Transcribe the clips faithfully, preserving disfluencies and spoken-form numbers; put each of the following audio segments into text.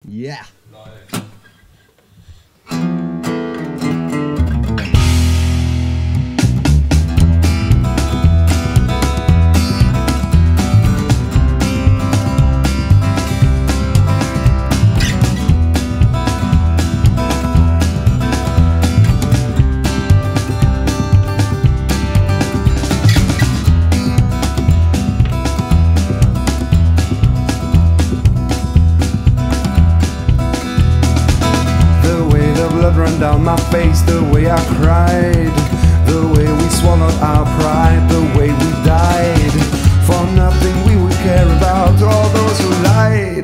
Yeah. Run down my face, the way I cried, the way we swallowed our pride, the way we died for nothing we would care about, all those who lied.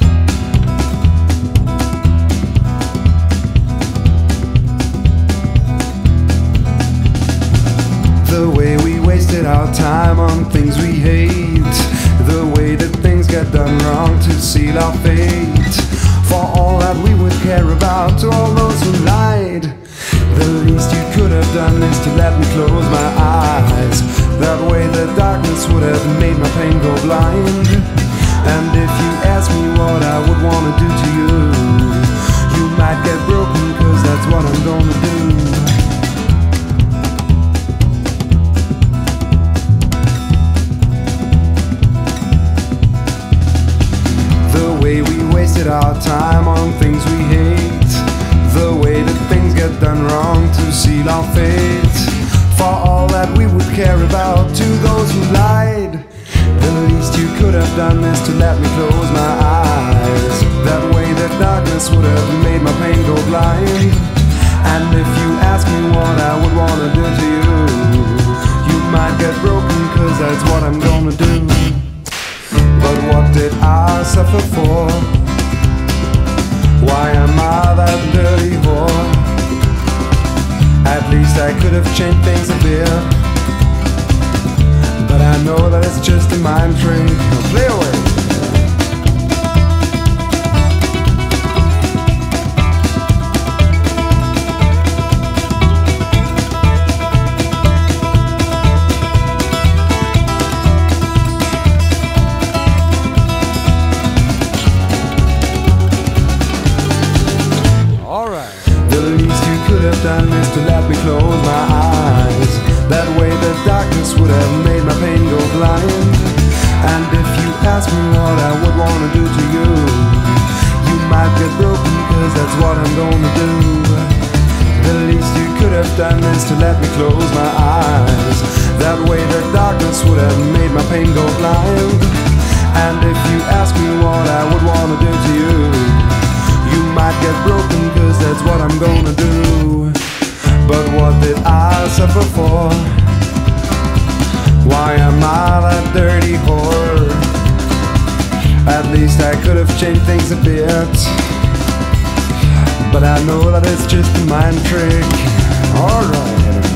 The way we wasted our time on things we hate, the way that things get done wrong to seal our fate, for all that we would care about, to all those who lied. The least you could have done is to let me close my eyes. That way the darkness would have made my pain go blind. And if you ask me what I would want to do to you, you might get broken, cause that's what I'm gonna do. Wasted our time on things we hate, the way that things get done wrong to seal our fate, for all that we would care about, to those who lied. The least you could have done is to let me close my eyes. That way the darkness would have made my pain go blind. And if you ask me what I would want to do to you, you might get broken, cause that's what I'm gonna do. But what did I suffer for? Why am I that dirty whore? At least I could have changed things a bit, but I know that it's just a mind trick. Now play away. Done is to let me close my eyes. That way the darkness would have made my pain go blind. And if you ask me what I would want to do to you, you might get broken, cause that's what I'm gonna do. The least you could have done is to let me close my eyes. That way the darkness would have made my pain go blind. And if you ask me what I would want to do to you, you might get broken, cause that's what I'm gonna do. But what did I suffer for? Why am I that dirty whore? At least I could have changed things a bit, but I know that it's just a mind trick. Alright.